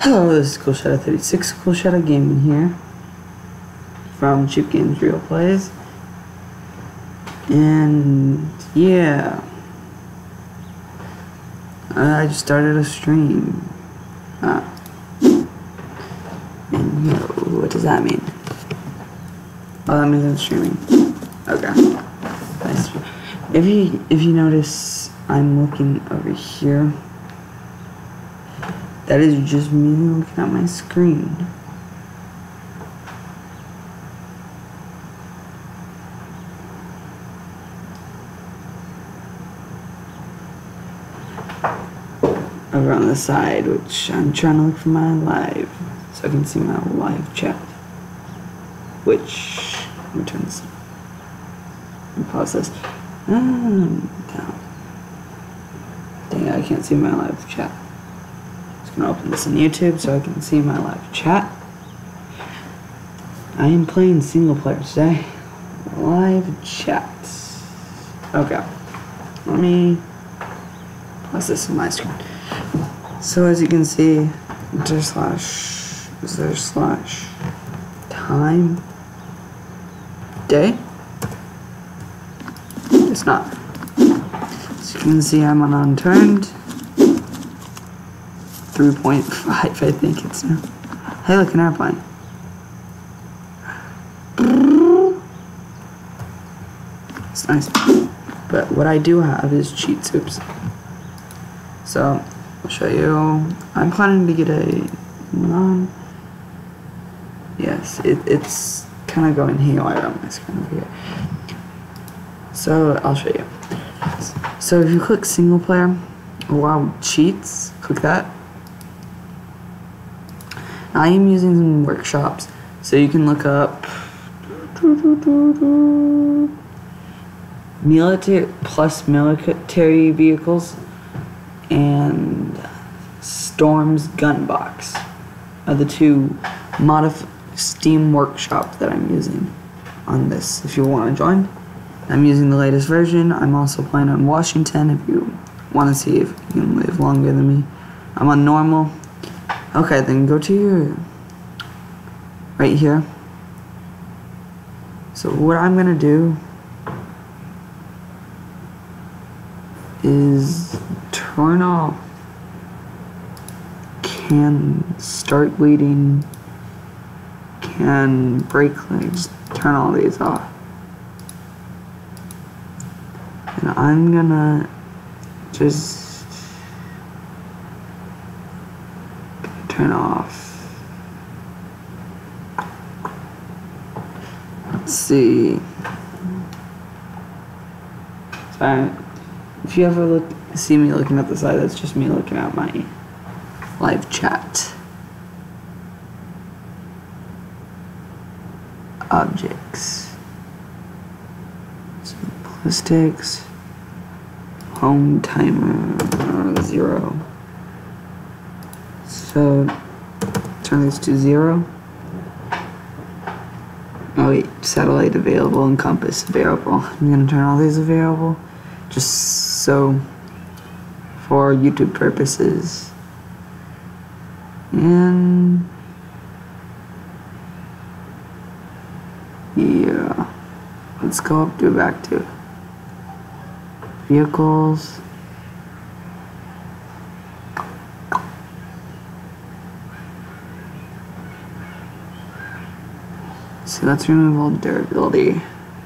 Hello, this is Cool Shadow 36, Cool Shadow Gaming here from Cheap Games Real Plays, and yeah, I just started a stream, and you know, what does that mean? Oh, that means I'm streaming. Okay, nice. If you notice, I'm looking over here. That is just me looking at my screen. Over on the side, which I'm trying to look for my live, so I can see my live chat. Which, let me turn this and pause this. Down. Dang, I can't see my live chat. I'm gonna open this on YouTube so I can see my live chat. I am playing single player today. Live chat. Okay. Let me pause this on my screen. So as you can see, is there slash time day? It's not. As you can see, I'm on unturned. 3.5, I think it's now. Hey, look, an airplane. It's nice. But what I do have is cheat soups. So, I'll show you. I'm planning to get a Yes, it's kind of going haywire on my screen over here. So, I'll show you. So, if you click single player, allow cheats, click that. I am using some workshops, so you can look up military vehicles and Storm's gun box are the two Steam workshops that I'm using on this. If you want to join, I'm using the latest version. I'm also playing on Washington if you want to see if you can live longer than me. I'm on normal. Okay, then go to your, right here. So what I'm gonna do is turn off can start bleeding, can brake lights, turn all these off. And I'm gonna just turn off. Let's see. Sorry. If you ever see me looking at the side, that's just me looking at my live chat. Objects. Simplistics. Home timer 0. So, turn these to 0. Oh wait, satellite available and compass available. I'm gonna turn all these available, just so for YouTube purposes. And yeah, let's go up to back to vehicles. So let's remove all durability.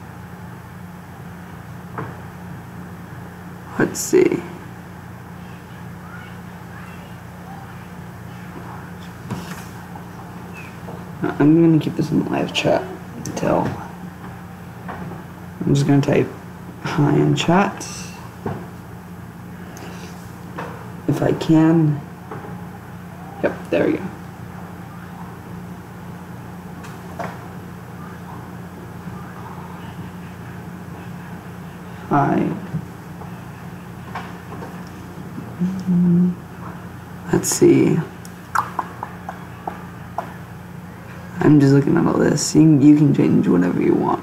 Let's see. I'm gonna keep this in the live chat until I'm just gonna type hi in chat if I can. Yep, there we go. Hi. Let's see. I'm just looking at all this. You can change whatever you want.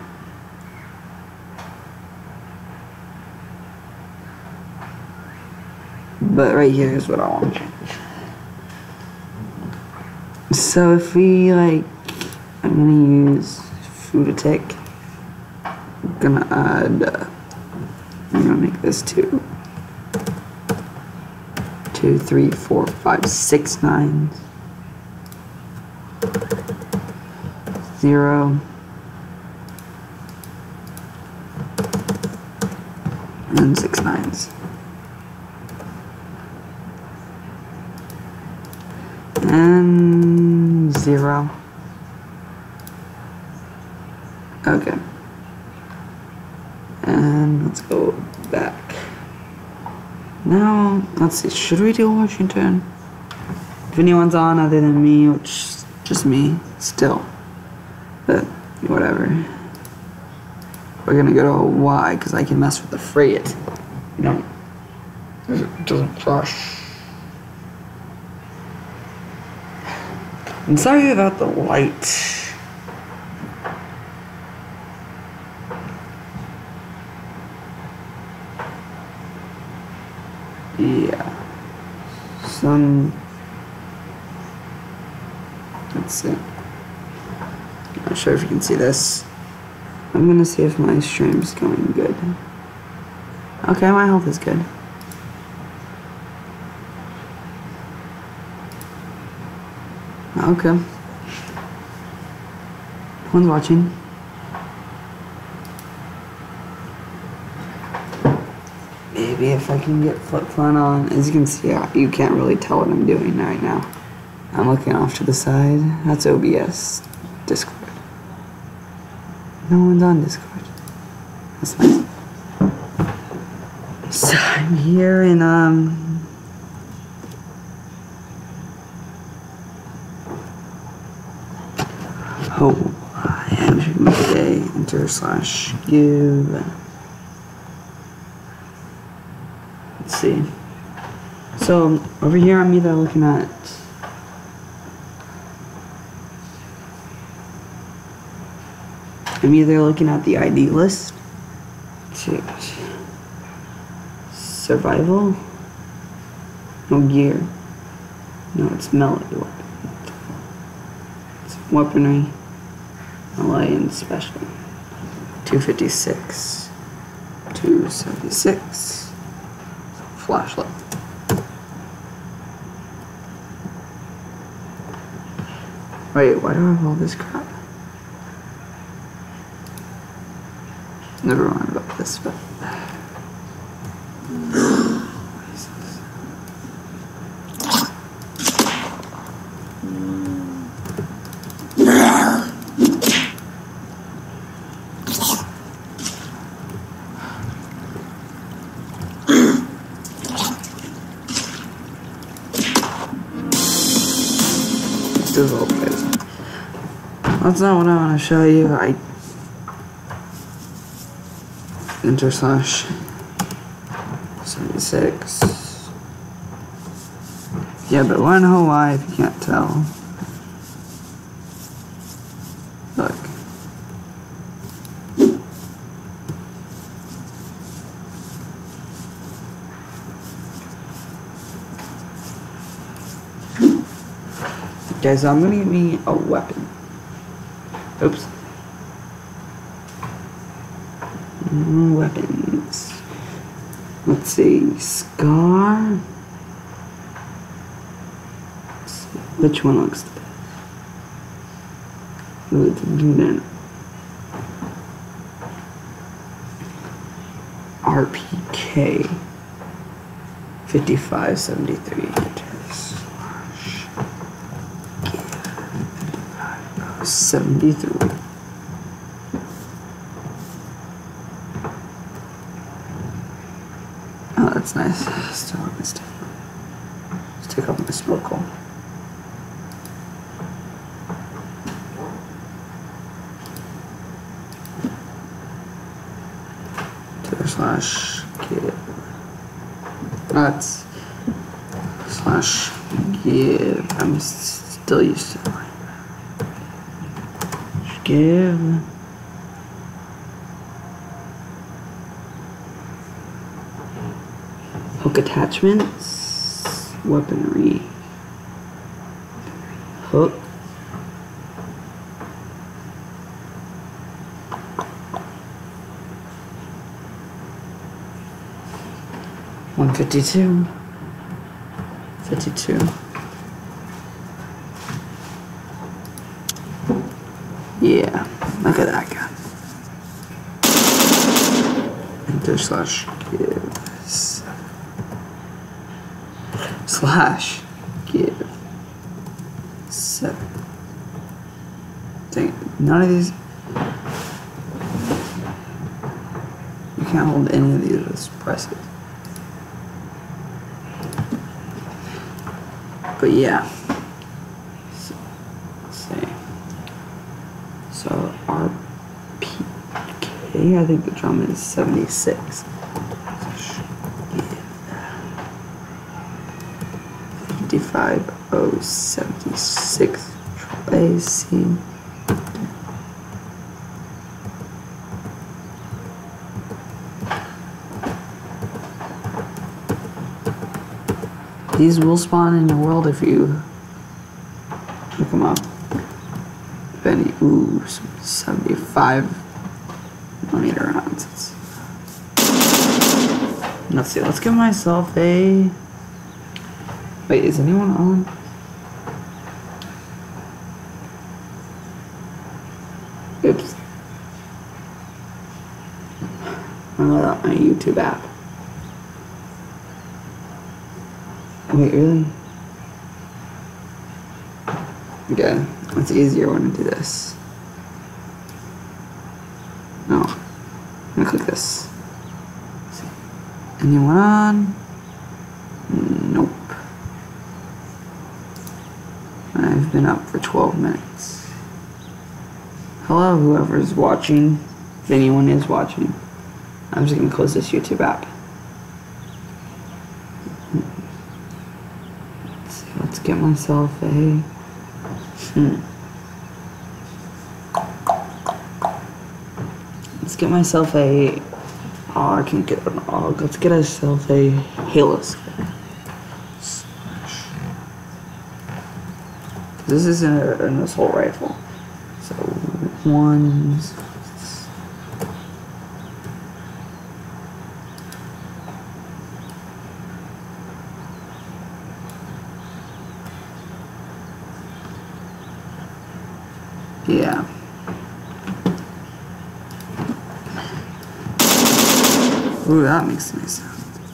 But right here is what I want to change. So if we like, I'm gonna use Food-a-Tick. I'm gonna add, I'm gonna make this 2, 3, 4, 5, 6 nines. 0. And 6 nines. And 0. Okay. And let's go back. Now, let's see, should we do Washington? If anyone's on other than me, which is just me, still. But, whatever. We're gonna go to Y, because I can mess with the freight. You know, it doesn't crush. I'm sorry about the light. Yeah. Let's see. I'm not sure if you can see this. I'm gonna see if my stream's going good. Okay, my health is good. Okay. One's watching. Maybe if I can get FlipFun on. As you can see, you can't really tell what I'm doing right now. I'm looking off to the side. That's OBS. Discord. No one's on Discord. That's nice. So I'm here in oh, I am today. enter/give. Let's see. So over here, I'm either looking at the ID list. Survival. No gear. No, it's melody weapon. It's weaponry. Melee and special. 256. 276. Flashlight. Wait, why do I have all this crap? Never mind about this, but this all plays. That's not what I want to show you. enter/76. Yeah, but why know why if you can't tell? Look. Okay, so I'm gonna need a weapon. Oops. Weapons. Let's see. Scar. Let's see. Which one looks the best? RPK 5573. 73. Oh, that's nice. Still on this stuff. Let's take off my snorkel. /give. That's /give. I'm still used to it. Give. Hook attachments. Weaponry. Hook. 152. 52. Yeah, look at that guy. Enter slash give. Slash give 7. Dang, none of these. You can't hold any of these with presses. But yeah. So, let's see. So RPK, I think the drum is 76. 55076 AC. These will spawn in your world if you look them up. Benny, ooh, 75mm rounds. Let's see, let's give myself a. Wait, is anyone on? Oops. I'm without my YouTube app. Wait, really? Okay, it's easier when I do this. No. I'm gonna click this. Anyone on? Nope. I've been up for 12 minutes. Hello, whoever's watching. If anyone is watching. I'm just gonna close this YouTube app. Let's get myself a. Let's get myself a. Oh, I can't get an AUG. Let's get ourselves a Halo skin. This is an assault rifle. So, ones. Yeah. Ooh, that makes nice sound.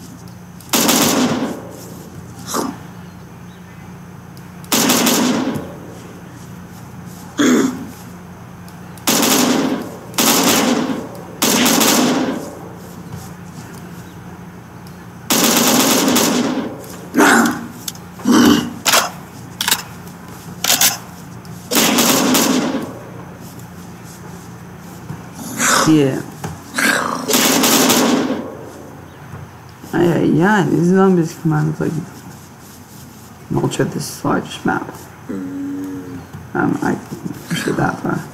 Yeah. Yeah, these zombies come out of like ultra this large map. I can push it that far.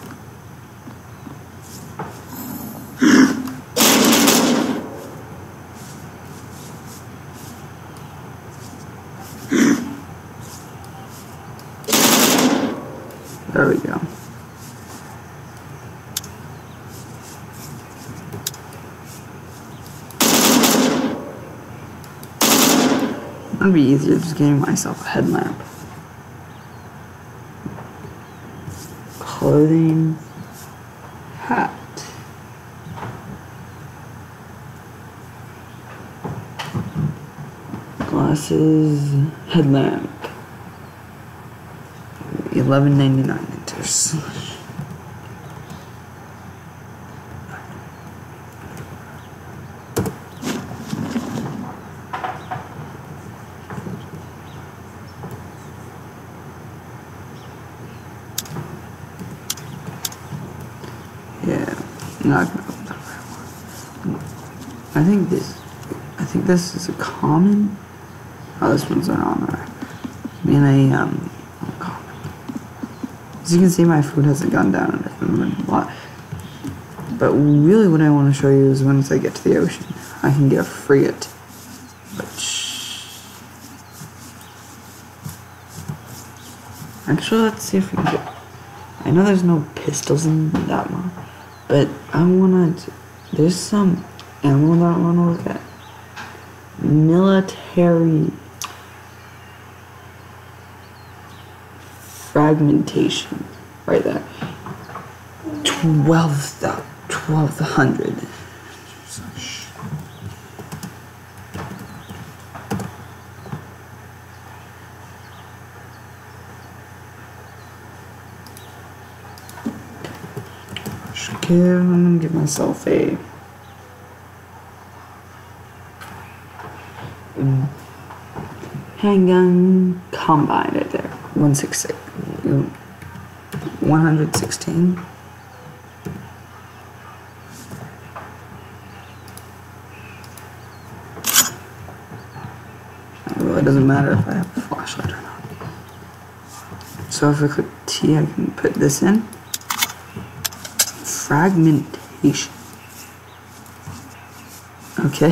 There we go. It'd be easier just getting myself a headlamp. Clothing. Hat. Glasses. Headlamp. $11.99 enters. Yeah, not gonna open that right one. I think this is a common. Oh, this one's not on there. And common. As you can see, my food hasn't gone down and I've been running a lot. But really, what I want to show you is once I get to the ocean, I can get a frigate. Which, actually, let's see if we can get. I know there's no pistols in that one. But I wanna, there's some ammo that I wanna look at. military fragmentation. Right there. 1200. I'm gonna give myself a handgun combine right there. 166. 116. Well, it doesn't matter if I have a flashlight or not. So if I click T, I can put this in. Fragmentation. Okay.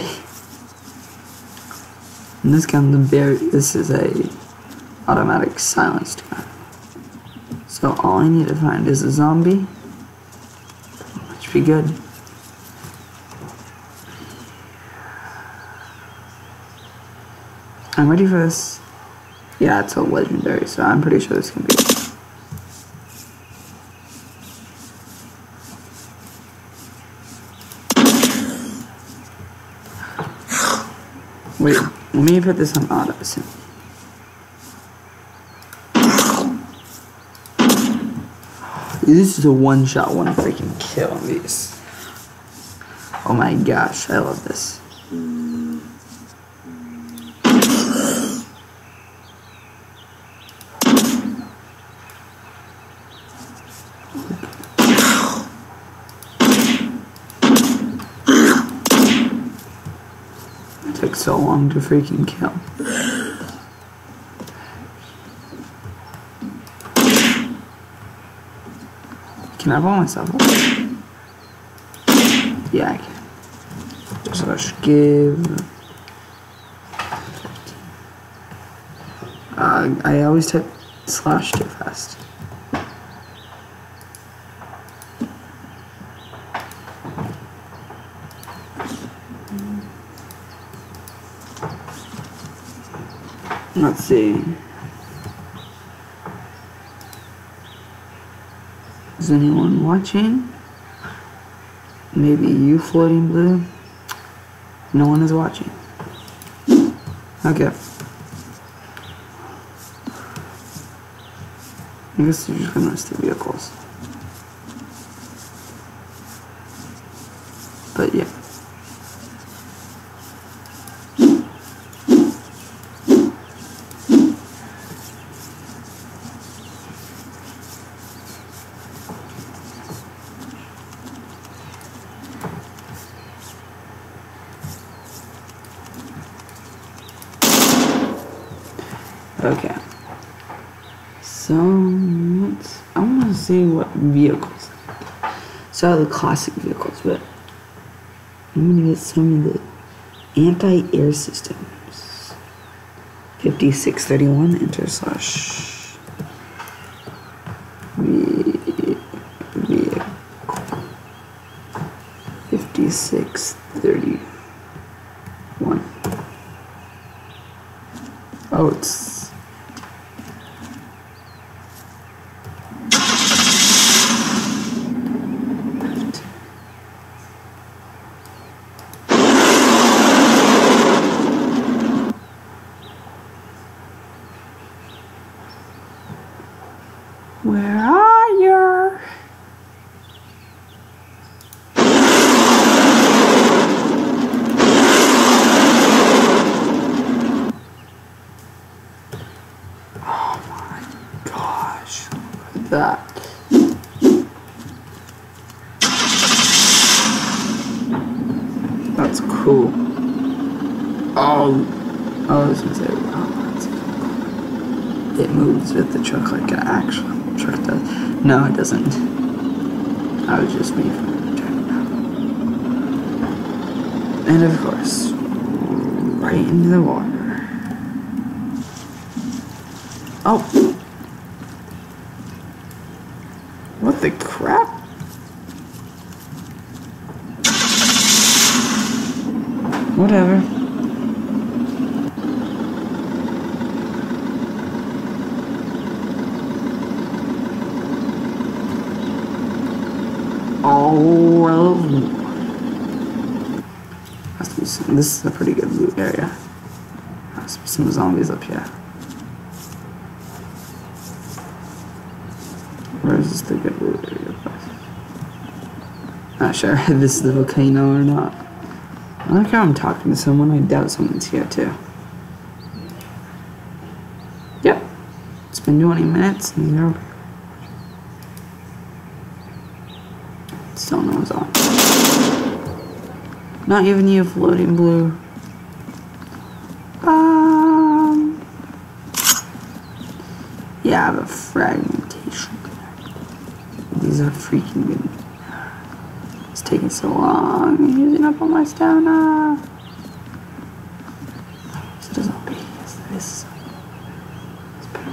And this gun, this is a automatic silenced gun. So all I need to find is a zombie. That should be good. I'm ready for this. Yeah, it's a legendary, so I'm pretty sure this can be it. Wait, let me put this on auto soon. This is a one-shot, one freaking kill on these. Oh my gosh, I love this. It took so long to freaking kill. Can I blow myself up? Yeah, I can. So I should give... I always type slash too fast. Let's see. Is anyone watching? Maybe you, Floating Blue? No one is watching. Okay. I guess you're just gonna list the vehicles. But yeah. Okay. So I want to see what vehicles. So the classic vehicles, but I'm gonna get some of the anti-air systems. 5631 enter slash vehicle 5631. Oh, it's where are you? Oh my gosh, look at that. That's cool. Oh, I was gonna say, oh, that's cool. It moves with the truck like an actual truck does. No, it doesn't. I was just me from turning it out. And of course, right into the water. Oh. What the crap? Whatever. world of war. Has to be some, this is a pretty good loot area. Has to be some zombies up here. Where is this the good loot area? Not sure if this is the volcano or not. I like how I'm talking to someone. I doubt someone's here too. Yep. It's been 20 minutes and zero. Still no one's on. Not even you, floating blue. Yeah, I have a fragmentation. These are freaking good. It's taking so long. I'm using up all my stamina. Is it a zombie? Yes, that is. It's better.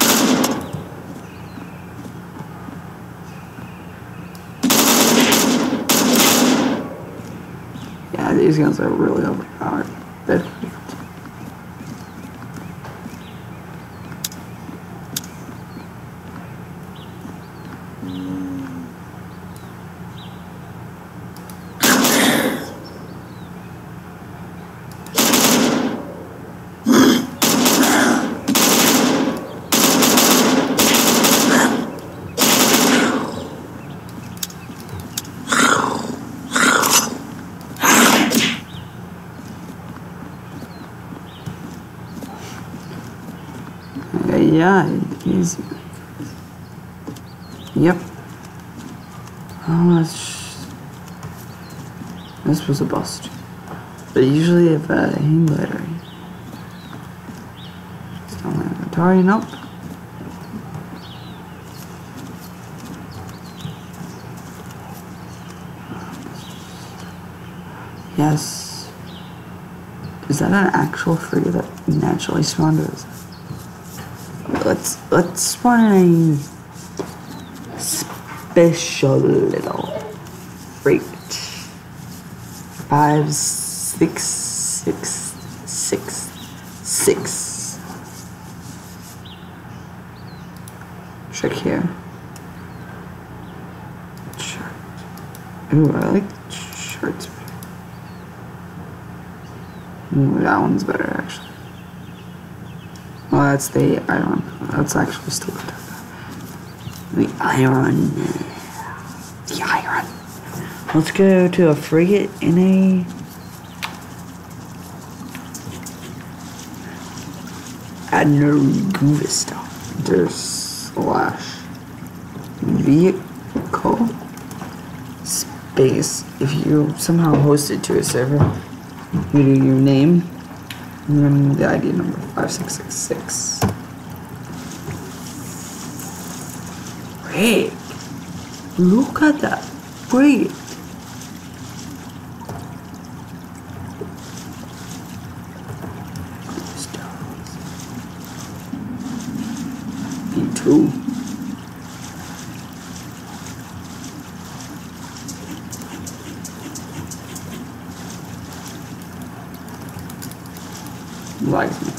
Yeah, these guns are really overpowered. They're pretty good. Yeah, it is. Yep. Oh, this was a bust. But usually if a hang glider. Still an inventory, nope. Yes. Is that an actual frigate that naturally spawned or is it? Let's spawn a special little freight. 56666. Check here. Chart. Ooh, I like charts. Ooh, that one's better actually. Well, that's the iron. That's actually still good. The iron. The iron. Let's go to a frigate in a... Admiral Guvista. Vehicle. Space. If you somehow host it to a server, you do your name. And then the ID number 5666. Great. Look at that. Great. Me too. Likes me.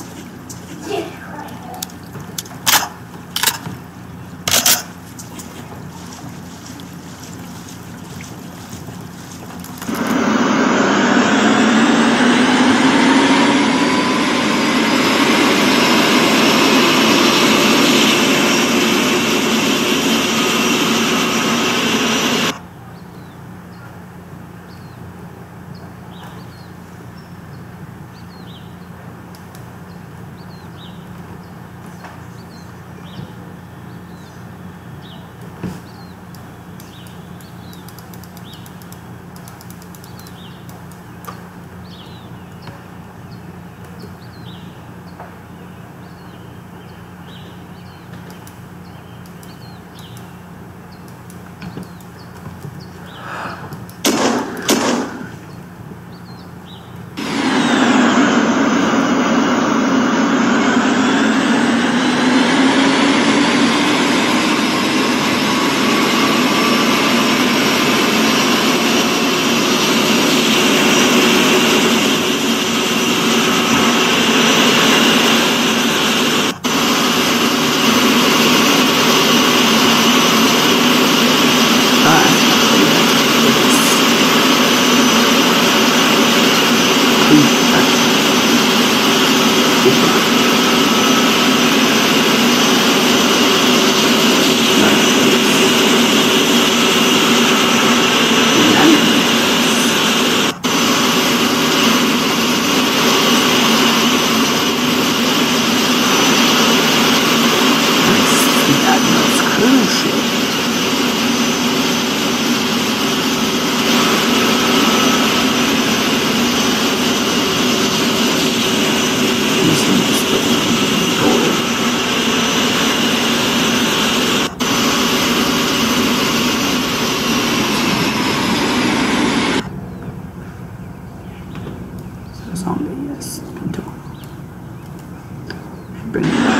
Zombie, yes. Bring it back.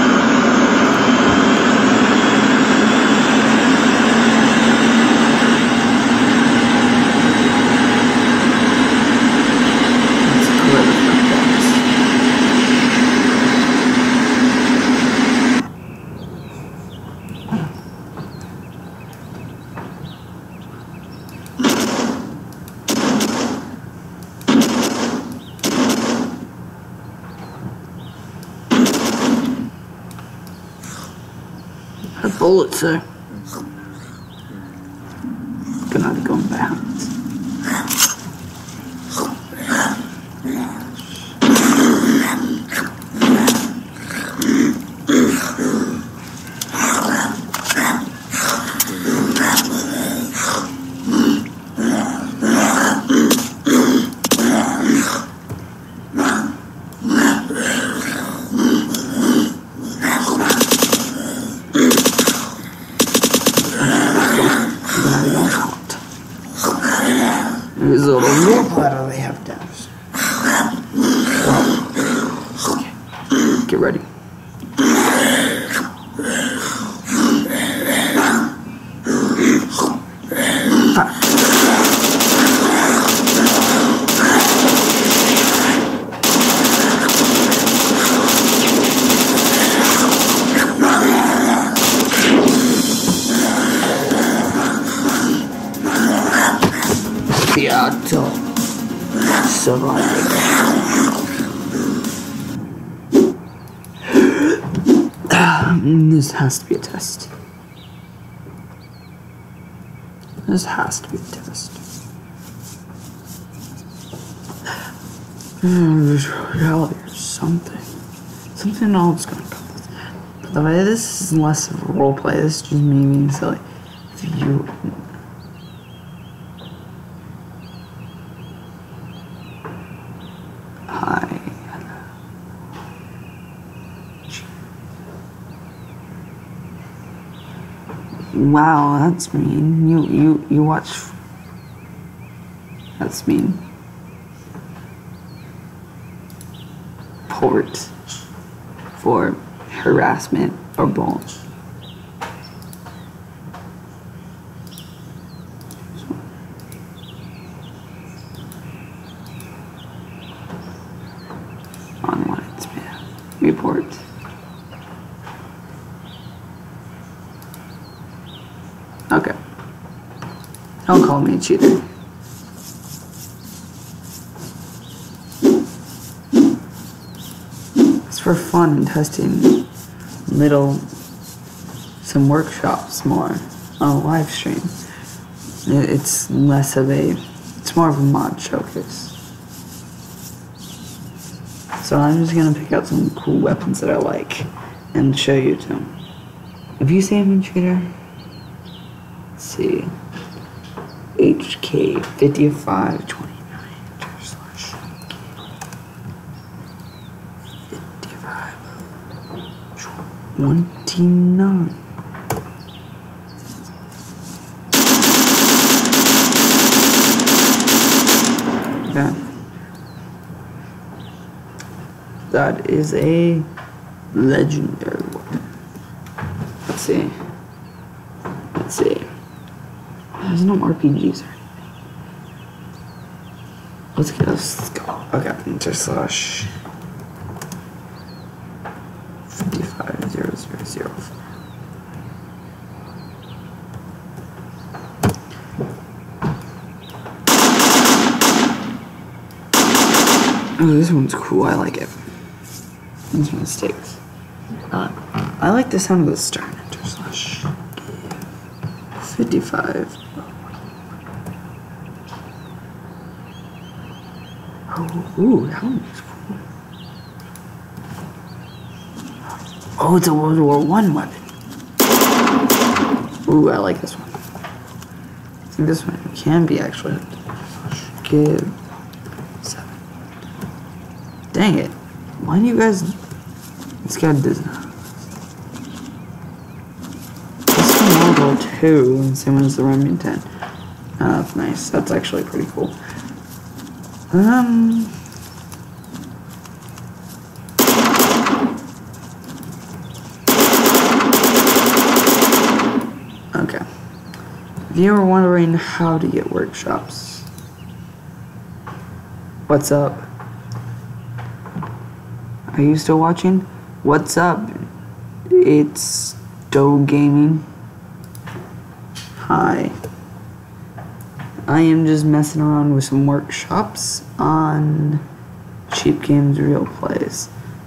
Her bullets are gonna go in my hands. There's a little more bladder they have down. Okay. Get ready. Beato surviving. This has to be a test. This has to be a test. There's reality or something. Something else gonna come with it. By the way, this is less of a roleplay. This is just me being silly. If you Wow, that's mean. You watch. That's mean. Port for harassment or bullying. Online, report. Okay. Don't call me a cheater. It's for fun and testing some workshops more on a live stream. It's less of it's more of a mod showcase. So I'm just gonna pick out some cool weapons that I like and show you to them. If you see me, cheater, let's see. HK 5529 /5529. Okay. That is a legendary weapon. Let's see. Let's see. There's no RPGs or anything. Let's go. Okay, /550004. Oh, this one's cool. I like it. This one sticks. I like the sound of the stern. /55. Oh, ooh, that one looks cool. Oh, it's a World War I weapon. Ooh, I like this one. I think this one can be actually. Give 7. Dang it. Why do you guys... This guy does not. This one will go 2, and same one as the Remington. Oh, that's nice. That's actually pretty cool. Okay. If you were wondering how to get workshops, what's up? Are you still watching? What's up? It's Doe Gaming. Hi. I am just messing around with some workshops on Cheap Games Real Plays.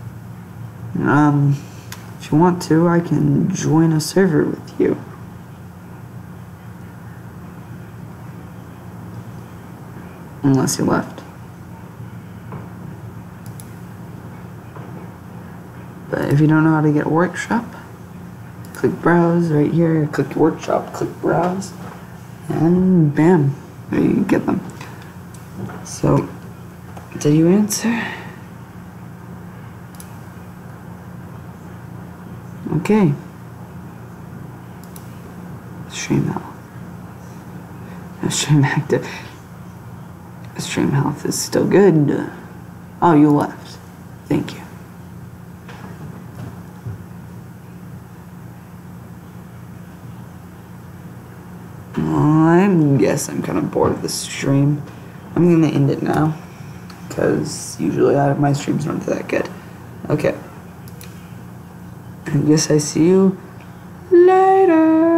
If you want to, I can join a server with you. Unless you left. But if you don't know how to get a workshop, click browse right here, click workshop, click browse, and bam, there you get them. So, did you answer? Okay. Stream health. Stream active. Stream health is still good. Oh, you left. Thank you. I guess I'm kind of bored of this stream. I'm gonna end it now, because usually my streams aren't that good. Okay. I guess I see you later.